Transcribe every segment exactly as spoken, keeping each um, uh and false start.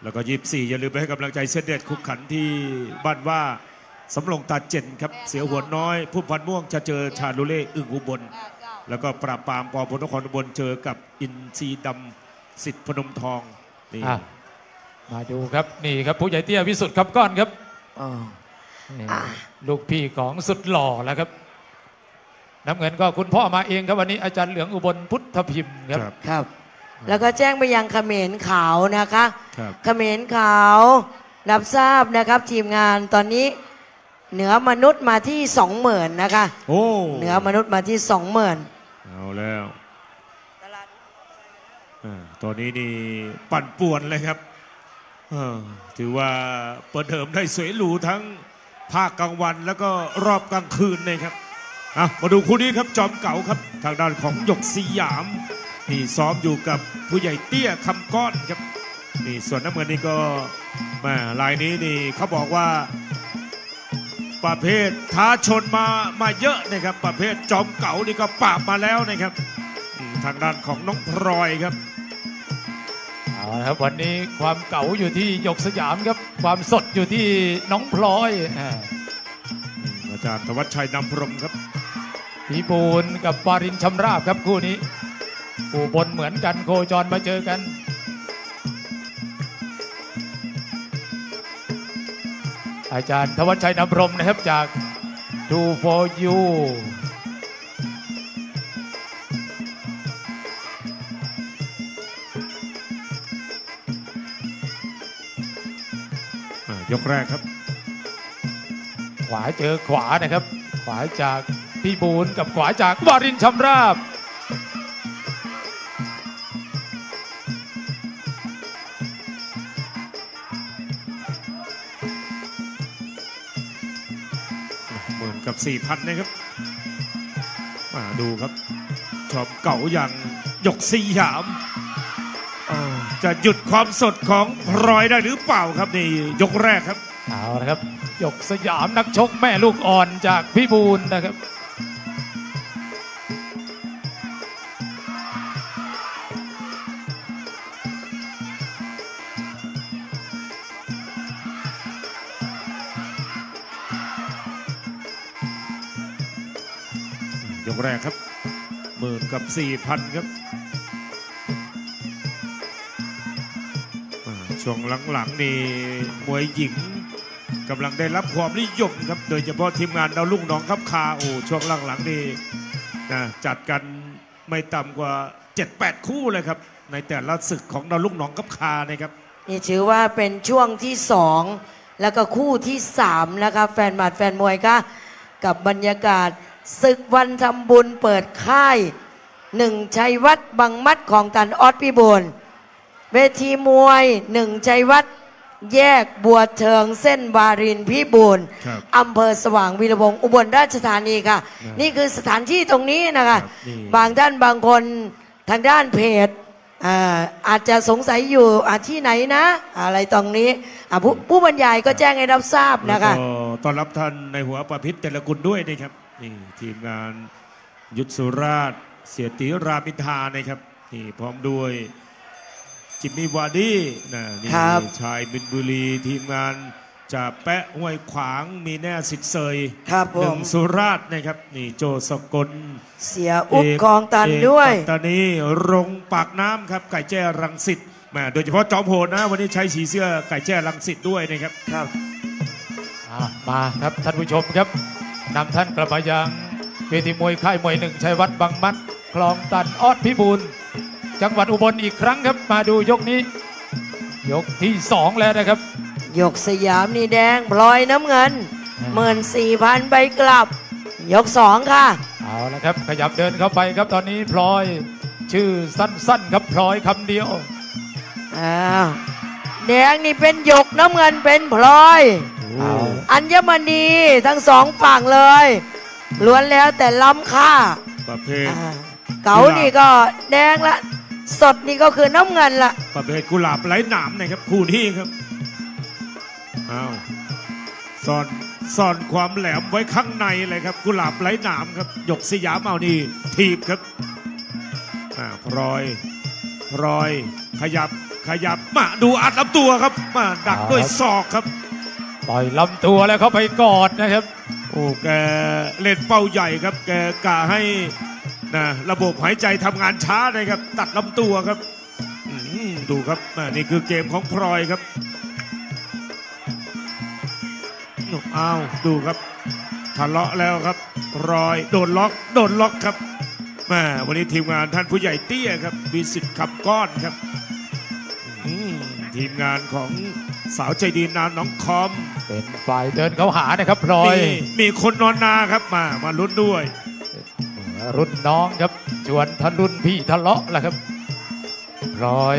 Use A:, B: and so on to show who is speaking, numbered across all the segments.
A: แล้วก็ยี่สิบสี่อย่าลืมไปให้กำลังใจเส้นเด็ดคุกขันที่บ้านว่าสำโรงตาเจนครับเสียหัวน้อยผู้พันม่วงจะเจอชาลูเล่อึ่งอุบลแล้วก็ปราบปรามปอพลนครอุบลเจอกับอินทรีดำสิทธิพนมทองนี่
B: มาดูครับนี่ครับผู้ใหญ่เตี้ยวิสุทธิ์ครับก้อนครับลูกพี่ของสุดหล่อแล้วครับน้ำเงินก็คุณพ่อมาเองครับวันนี้อาจารย์เหลืองอุบลพุทธพิมพ์ครับ
C: ครับแล้วก็แจ้งไปยังเขมรขาวนะคะเขมรขาวรับทราบนะครับทีมงานตอนนี้เหนือมนุษย์มาที่สองหมื่นนะคะ
A: โอ้
C: เหนือมนุษย์มาที่สองหมื่น
A: เอาแล้วตอนนี้นี่ปั่นป่วนเลยครับถือว่าประเดิมได้สวยหรูทั้งภาคกลางวันแล้วก็รอบกลางคืนเลยครับมาดูคู่นี้ครับจอมเก่าครับทางด้านของหยกสยามนี่ซ้อมอยู่กับผู้ใหญ่เตี้ยคำก้อนครับนี่ส่วนน้ำเงินนี่ก็มาลายนี้นี่เขาบอกว่าประเภทท้าชนมามาเยอะนะครับประเภทจอมเก่านี่ก็ปราบมาแล้วนะครับทางด้านของน้องพลอยครับ
B: เอาละครับวันนี้ความเก่าอยู่ที่หยกสยามครับความสดอยู่ที่น้องพลอย
A: อาจารย์ธวัชชัยนำพรหมครับ
B: พี่บูลกับวารินชำราบครับคู่นี้อุบลเหมือนกันโคจรมาเจอกันอาจารย์ธวัชชัยนำพรหมนะครับจาก ทู โฟร์ ยู
A: ยกแรกครับ
B: ขวาเจอขวานะครับขวาจากพี่บูลกับขวาจากวารินชำราบ
A: เหมือนกับ สี่พัน นะครับมาดูครับชอบเก่าอย่างหยกสยามจะหยุดความสดของพลอยได้หรือเปล่าครับนี่ยกแรกครับ
B: เอาละครับหยกสยามนักชกแม่ลูกอ่อนจากพี่บูลนะครับ
A: ยกแรกครับหมื่นกับ สี่พัน ครับช่วงหลังๆนี่มวยหญิงกำลังได้รับความนิยมครับโดยเฉพาะทีมงานดาวลุ่งหนองคับคาโอ้ช่วงหลังๆนี่นะจัดกันไม่ต่ำกว่า เจ็ดแปด คู่เลยครับในแต่ละศึกของดาวลุ่งหนองคับคานะครับ
C: นี่ถือว่าเป็นช่วงที่สองแล้วก็คู่ที่สามนะครับแฟนหมัดแฟนมวยก็กับบรรยากาศศึกวันทำบุญเปิดค่ายหนึ่งชัยวัฒน์บังมัดของตันออสพิบูลเวทีมวยหนึ่งชัยวัฒน์แยกบัวเทิงเส้นวารินพิบูลอำเภอสว่างวีรวงศ์อุบลราชธานีค่ะนี่คือสถานที่ตรงนี้นะคะบางท่านบางคนทางด้านเพจ อาอาจจะสงสัยอยู่ที่ไหนนะอะไรตรงนี้ผู้ผู้บรรยายก็แจ้งให้รับทราบนะคะ
A: ต้อนรับท่านในหัวประพิษแต่ละกุลด้วยนะครับนี่ทีมงานยุทธสุราชเสียติรามิธานะครับนี่พร้อมด้วยจิมมี่วาดี้นะนี่ชายมินบุรีทีมงานจะแปะห้วยขวางมีแน่สิทธิ์เซยหนึ่งสุราษฎร์นะครับนี่โจสกล
C: เสียอุ๊บกองตันด้วย
A: ตอนนี้รงปากน้ำครับไก่แจ้รังสิตมาโดยเฉพาะจอมโหดนะวันนี้ใช้สีเสื้อไก่แจ้รังสิตด้วยนะครับ
C: ครับ
B: มาครับท่านผู้ชมครับนำท่านกลับมายังเวทีมวยค่ายมวยหนึ่งชัยวัฒน์บางมัดคลองตันออดพิบูลจังหวัดอุบลอีกครั้งครับมาดูยกนี้ยกที่สองแล้วนะครับ
C: ยกสยามนี่แดงพลอยน้ำเงินหมื่นสี่พันใบกลับยกสองค่ะ
B: เอาละครับขยับเดินเข้าไปครับตอนนี้พลอยชื่อสั้นๆครับพลอยคำเดียว
C: อ่าแดงนี่เป็นยกน้ำเงินเป็นพลอยอัญมณีทั้งสองฝั่งเลยล้วนแล้วแต่ล้ำค่า
A: ประเภท
C: เก๋านี่ก็แดงละสดนี่ก็คือน้ำเงินละ
A: ประเภทกุหลาบไร้หนามนะครับคู่นี้ครับอ้าวซ่อนซ่อนความแหลมไว้ข้างในเลยครับกุหลาบไร้หนามครับยกสยามเอานี่ทีบครับอ่าพลอยพลอยขยับขยับมาดูอัดลำตัวครับมาดักด้วยศอกครับ
B: ปล่อยลำตัวแล้วเข้าไปกอดนะครับ
A: โอ้แกเล่นเป้าใหญ่ครับแกกะให้นะระบบหายใจทำงานช้าเลยครับตัดลำตัวครับดูครับนี่คือเกมของพลอยครับอ้าวดูครับทะเลาะแล้วครับรอยโดนล็อกโดนล็อกครับแม่วันนี้ทีมงานท่านผู้ใหญ่เตี้ยครับมีสิทธิ์ขับก้อนครับทีมงานของสาวใจดีนานน้องคอม
B: เป็นฝ่ายเดินเขาหานะครับพลอย
A: มีคนนอนนาครับมามาลุ้นด้วย
B: รุ่นน้องครับชวนท่านรุ่นพี่ทะเลาะแหละครับพลอย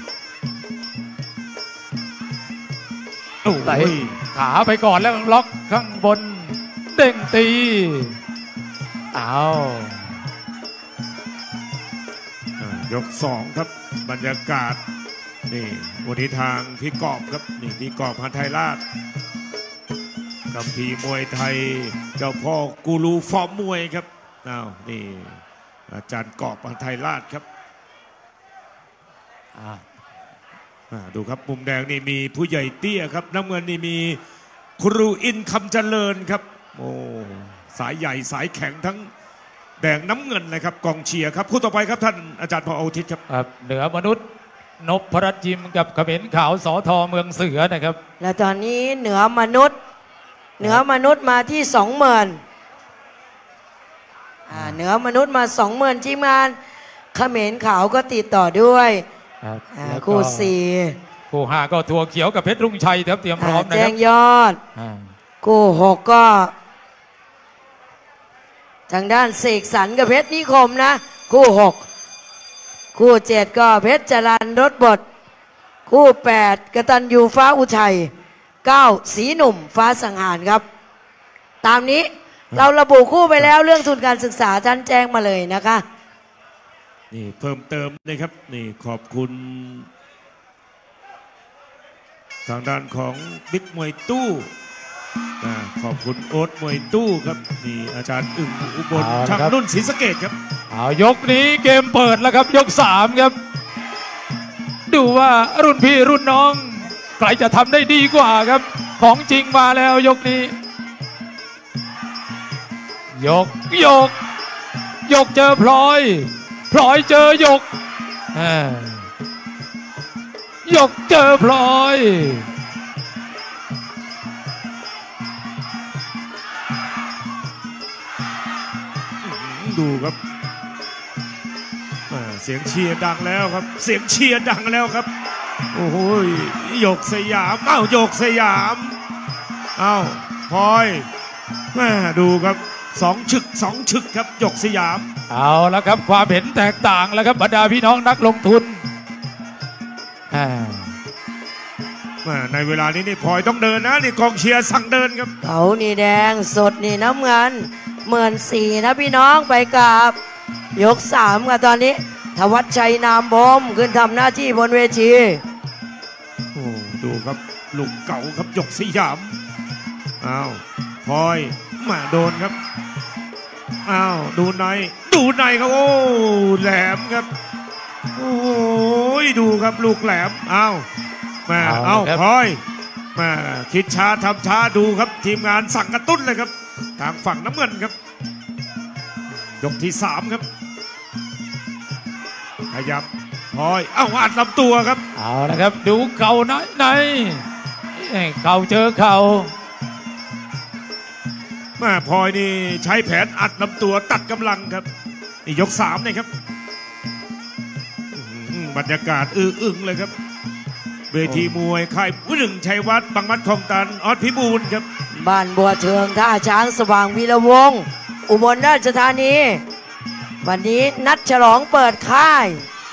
B: ไหลขาไปก่อนแล้วล็อกข้างบนเด้งตีเอา
A: ยกสองครับบรรยากาศนี่วันนี้ทางพี่กอบครับนี่พี่กอบพันไทยราชกับพี่มวยไทยเจ้าพ่อกูรูฟอร์มมวยครับอ้าวนี่อาจารย์กอบพันไทยราชครับดูครับมุมแดงนี่มีผู้ใหญ่เตี้ยครับน้ำเงินนี่มีครูอินคำเจริญครับโอ้สายใหญ่สายแข็งทั้งแดงน้ำเงินเลยครับกองเชียร์ครับคู่ต่อไปครับท่านอาจารย์พออาทิตย์ครับ
B: เหนือมนุษย์นพรัตน์ยิมกับเขมรขาวสอทอเมืองเสือนะครับ
C: และตอนนี้เหนือมนุษย์เหนือมนุษย์มาที่สองหมื่นเหนือมนุษย์มาสองหมื่นทีมงานเขมรขาวก็ติดต่อด้วยคู่สี่
B: คู่ห้าก็ถั่วเขียวกับเพชรรุ่งชัยครับเตรียมพร้อมนะครับ
C: แจ้งยอดคู่หกก็ทางด้านเสกสรรกับเพชรนิคมนะคู่หกคู่เจ็ดก็เพชรจรัญรถบดคู่แปดกตัญญูฟ้าอุทัยเก้าสีหนุ่มฟ้าสังหารครับตามนี้เราระบุคู่ไปแล้วเรื่องทุนการศึกษาท่านแจ้งมาเลยนะคะ
A: นี่เพิ่มเติมนะครับนี่ขอบคุณทางด้านของบิ๊กมวยตู้ขอบคุณโอ๊ตมวยตู้ครับนี่อาจารย์อึ่งอุบลช่างรุ่นศรีสะเกษครับ
B: เอายกนี้เกมเปิดแล้วครับยกสามครับดูว่ารุ่นพี่รุ่นน้องใครจะทำได้ดีกว่าครับของจริงมาแล้วยกนี้ยกยกยกเจอพลอยพลอยเจอยกยกเจอพลอย
A: ดูครับเสียงเชียร์ดังแล้วครับเสียงเชียร์ดังแล้วครับโอ้โหยกสยามอ้าวยกสยามอ้าวพลอยแม่ดูครับสองฉึกสองฉึกครับยกสยาม
B: เอาแล้วครับความเห็นแตกต่างแล้วครับบรรดาพี่น้องนักลงทุน
A: ในเวลานี้นี่พลอยต้องเดินนะนี่กองเชียร์สั่งเดินครับ
C: เขานี่แดงสดนี่น้ำเงินหมื่นสี่นะพี่น้องไปกับยกสามกันตอนนี้ธวัชชัยนามบอมขึ้นทำหน้าที่บนเวที
A: โอ้ดูครับลูกเก่าครับยกสยามอ้าวพลอยมาโดนครับอ้าวดูในดูในครับโอ้แหลมครับโอ้ยดูครับลูกแหลมอ้าวมาเอาพลอยมาคิดช้าทำช้าดูครับทีมงานสั่งกระตุ้นเลยครับทางฝั่งน้ำเงินครับยกที่สามครับขยับพลอยเอ้าอัดลำตัวครับ
B: เอาละครับดูเข่าในในเข่าเจอเข่า
A: แม่พลอยนี่ใช้แผนอัดลำตัวตัดกำลังครับนี่ยกสามเนี่ยครับบรรยากาศอื้ออึงเลยครับเวทีมวยค่ายผู้หนึ่งชัยวัฒน์บางมัดคลองตันออดพิบูลครับ
C: บ้านบัวเชิงท่าช้างสว่างวีระวงศ์อุบลราชธานีวันนี้นัดฉลองเปิดค่าย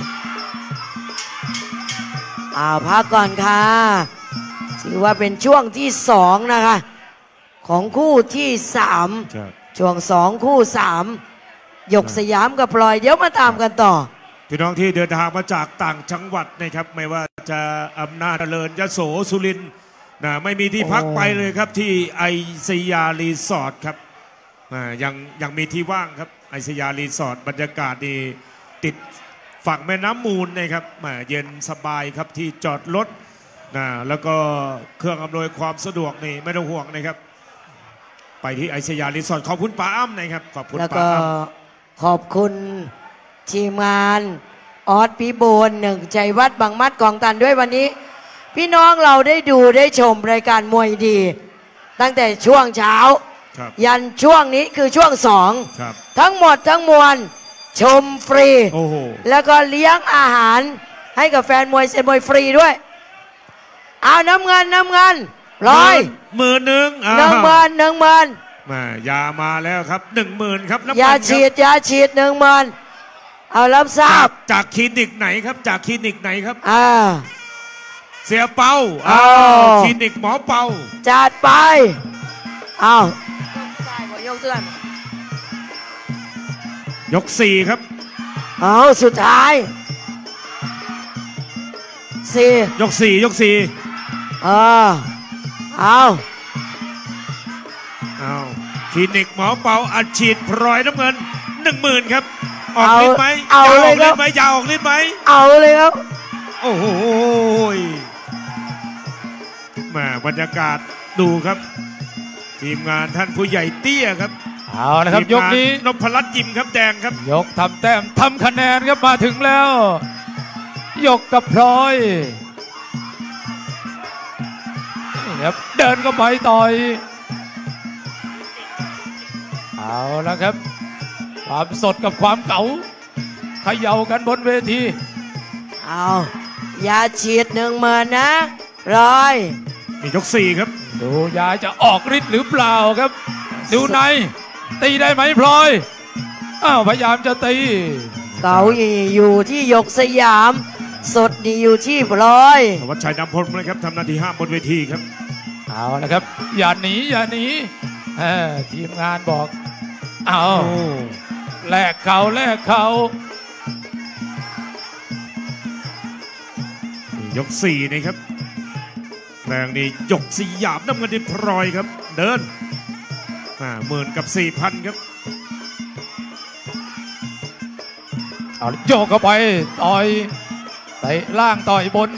C: อ้าวพักก่อนค่ะถือว่าเป็นช่วงที่สองนะคะของคู่ที่สามช่วงสองคู่สามหยกสยามกับพลอยเดี๋ยวมาตามกันต่อ
A: พี่น้องที่เดินทางมาจากต่างจังหวัดนะครับไม่ว่าจะอำนาจเจริญยโสสุรินทร์นะไม่มีที่พักไปเลยครับที่ไอสยารีสอร์ทครับยังยังมีที่ว่างครับไอสยารีสอร์ทบรรยากาศดีติดฝั่งแม่น้ำมูลนะครับมาเย็นสบายครับที่จอดรถนะแล้วก็เครื่องอำนวยความสะดวกนี่ไม่ต้องห่วงนะครับไปที่ไอชยารีสอร์ทขอบคุณป้าอ้ำนะครับขอบคุณ
C: แล้ว
A: ป้า
C: ก็
A: อ้ำ
C: ขอบคุณทีมงานออสพิบูลหนึ่งชัยวัฒน์บางมัดกองตันด้วยวันนี้ พี่น้องเราได้ดูได้ชมรายการมวยดี ตั้งแต่ช่วงเช้า
A: ครับ
C: ยันช่วงนี้คือช่วงสอง
A: ครับ
C: ทั้งหมดทั้งมวลชมฟรี
A: โอ้โห
C: แล้วก็เลี้ยงอาหารให้กับแฟนมวยเซนมวยฟรีด้วย เอาน้ำเงินน้ำเงินร้อย
A: หมื่นหนึ่งอ่า
C: หนึ่งหมื่นหนึ่งหมื่น
A: มายามาแล้วครับหนึ่งหมื่นครับน้ำมัน
C: ยา
A: ครับ
C: ฉีดยาฉีดหนึ่งหมื่นเอารับทรา
A: จา
C: บ
A: กจากคลินิกไหนครับจากคลินิกไหนครับ
C: อ่า
A: เสียเปา
C: อ้าว
A: คลินิกหมอเปา
C: จัดไปเอายกเสื้อย
A: กสี่ครับ
C: เอาสุดท้ายสี่
A: ยกสี่ยกสี่
C: เออเอา
A: เอาคลินิกหมอเปาอัดฉีดพลอยน้ำเงินหนึ่งหมื่นครับออกฤทธิ์ไหม
C: เอา
A: ยาวอ
C: เล
A: อย ก
C: ค
A: ฤ
C: รั
A: ท
C: บ
A: ธิ์ไหมยาวออกฤทธิ์ไหม
C: เอาเลยครับ
A: โอ้โหแหม่บรรยากาศดูครับ ทีมงานท่านผู้ใหญ่เตี้ยครับ
B: เอาละครับ
A: ทีม
B: ยก
A: งาน
B: นี้
A: นพรัตน์ยิมครับแดงครับ
B: ยกทำแต้มทำคะแนนครับมาถึงแล้ว ยกกับพลอยนี่ครับเดินก็ไปต่อยเอาละครับ ความสดกับความเก๋าเขย่ากันบนเวที
C: เอายาฉีดหนึ่งหมื่นนะร้อย
A: นี่ยกสี่ครับ
B: ดูยายจะออกฤทธิ์หรือเปล่าครับ ดูในตีได้ไหมพลอยอ้าวพยายามจะตี
C: เก๋าอยู่ที่ยกสยาม สดดีอยู่ที่พลอย
A: วัชชัยนำพลนะครับทำหน้าที่ห้ามบนเวทีครับ
B: เอาละครับ อย่าหนีอย่าหนีเออทีมงานบอกเอา
A: โอ้
B: แลกเขาแลกเขา
A: นี่ยกสี่นี่ครับแรงนี่ยกสยามน้ำเงินที่พลอยครับ เดินมาหมื่นกับสี่พันครับ
B: เอาโยกเข้าไปต่อยเตะล่างต่อยบน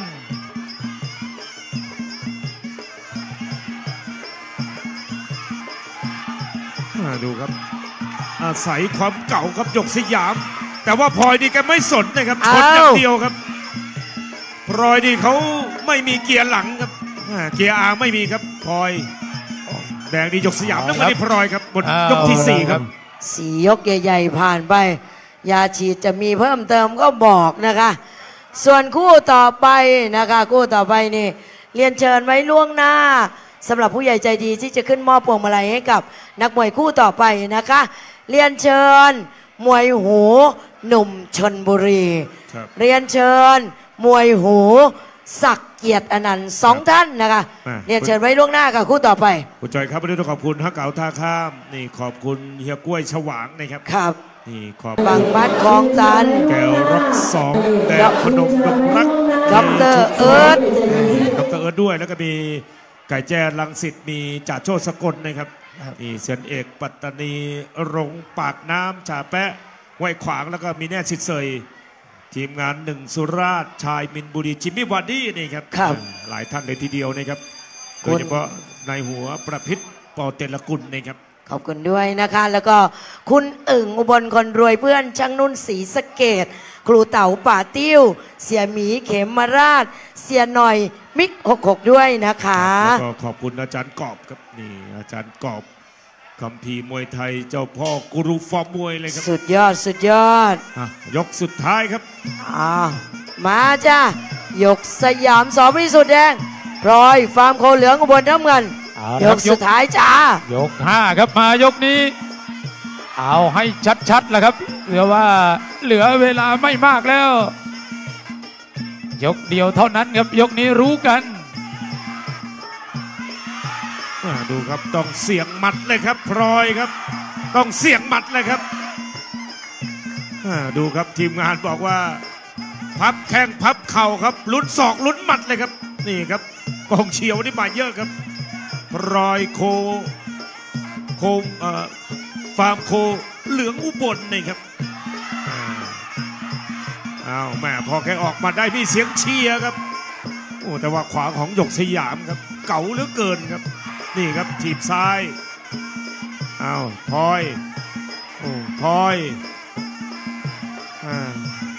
A: มาดูครับ อาศัยความเก่าครับยกสยาม แต่ว่าพลอยนี่แกไม่สนนะครับชนอย่างเดียวครับพลอยนี่เขาไม่มีเกียร์หลังครับอ่าเกียร์อาไม่มีครับพลอยแดงนี่ยกสยามน้ำเงินนี่พลอยครับบนยกที่สี่ครับ
C: สี่ยกใหญ่ๆผ่านไป ยาฉีดจะมีเพิ่มเติมก็บอกนะคะ ส่วนคู่ต่อไปนะคะคู่ต่อไปนี่เรียนเชิญไว้ล่วงหน้าสำหรับผู้ใหญ่ใจดีที่จะขึ้นมอบพวงมาลัยให้กับนักมวยคู่ต่อไปนะคะ เรียนเชิญมวยหูหนุ่มชนบุรี
A: ครับ
C: เรียนเชิญมวยหูศักดิ์เกียรติอนันต์สองท่านนะคะ
A: อ่า
C: เรียนเชิญไว้ล่วงหน้ากับคู่ต่อไป
A: คุณจอยครับวันนี้ต้องขอบคุณฮักเก๋าท่าข้ามนี่ขอบคุณเฮียกล้วยฉวางนะครับ
C: ครับ
A: นี่ขอบ
C: บางบ้านคลองตัน
A: แก้วรักสองแดงพนมดงรัก
C: ดอกเตอร์เอิร์ธ
A: ดอกเตอร์เอิร์ธด้วยแล้วก็มีไก่แจ้ลังสิตมีจ่าโชติสกลนะครับนี่เซียนเอกปัตตานีรงปากน้ำจ่าแปะห้วยขวางแล้วก็มีแน่สิทธิ์เสยทีมงานหนึ่งสุราษฎร์ชายมินบุรีจิมมี่วาร์ดี้นี่ครับ
C: ครับ
A: หลายท่านเลยทีเดียวนะครับโดยเฉพาะในหัวประพิษปอเตลกุลนะครับ
C: ขอบคุณด้วยนะคะ แล้วก็คุณอึ่งอุบลคนรวยเพื่อนช่างนุ่นศรีสะเกดครูเต๋าป่าติ้ว เสียหมีเขมมาราช เสียหน่อยมิกหกหกด้วยนะคะ
A: แล้วก็ขอบคุณอาจารย์กอบครับนี่อาจารย์กอบคำพีร์มวยไทยเจ้าพ่อกุรุฟอร์มมวยเลยครับ
C: สุดยอดสุดยอด
A: อ่ะยกสุดท้ายครับ
C: อ่ามาจ้าหยกสยามสอพิสุทธิ์แดงพลอยฟาร์มโคเหลืองอุบลน้ำเงิน
B: เอาละ
C: ย
B: ครั
C: ก
B: บ
C: สุดท้ายจ้า
B: ยกห้าครับมายกนี้ เอาให้ชัดๆแหละครับเหลือว่าเหลือเวลาไม่มากแล้ว ยกเดียวเท่านั้นครับยกนี้รู้กัน
A: อ่าดูครับต้องเสียงหมัดเลยครับพลอยครับ ต้องเสียงหมัดเลยครับอ่าดูครับทีมงานบอกว่า พับแข้งพับเข่าครับลุ้นศอกลุ้นหมัดเลยครับนี่ครับกองเชียร์วันนี้มาเยอะครับพลอยโคโคมเอ่อฟาร์มโคเหลืองอุบลนี่ครับอ่าอ้าวแม่พอแกออกมาได้มีเสียงเชียร์ครับโอ้แต่ว่าขวาของหยกสยามครับเก๋าเหลือเกินครับนี่ครับถีบซ้ายอ้าวพลอยโอ้พลอยอ่า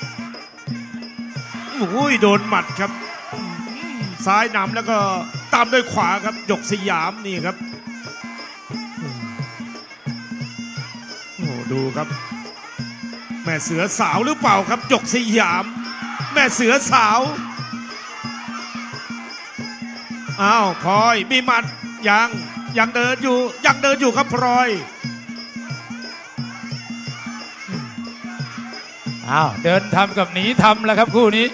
A: โอ้ยโดนหมัดครับซ้ายนำแล้วก็ตามด้วยขวาครับหยกสยามนี่ครับโอ้ดูครับแม่เสือสาวหรือเปล่าครับหยกสยามแม่เสือสาวอ้าวพลอยมีหมัดยังยังเดินอยู่ยังเดินอยู่ครับพลอย
B: อ้าวเดินทำกับหนีทำแล้วครับคู่นี้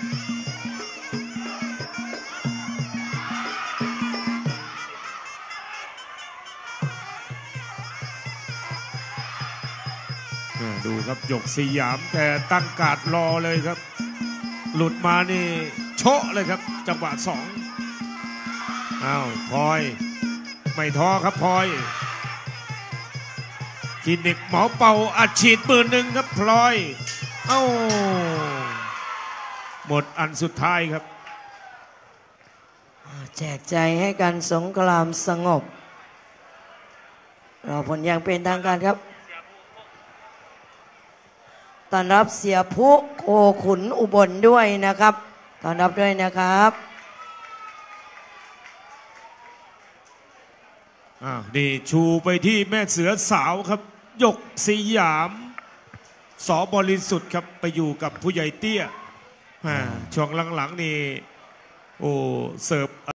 A: ดูครับหยกสยามแต่ตั้งการ์ดรอเลยครับหลุดมานี่โชะเลยครับจังหวะสองอ้าวพลอยไม่ท้อครับพลอยคลินิกหมอเป่าอัดฉีดหมื่นหนึ่งครับพลอยเอ้าหมดอันสุดท้ายครับ
C: แจกใจให้กันสงครามสงบรอผลอย่างเป็นทางการครับต้อนรับเสียผู้โคขุนอุบลด้วยนะครับต้อนรับด้วยนะครับ
A: อ่านี่ชูไปที่แม่เสือสาวครับหยกสยามสอบริสุทธิ์ครับไปอยู่กับผู้ใหญ่เตี้ยช่วงหลังๆนี่โอ้เสิร์ฟ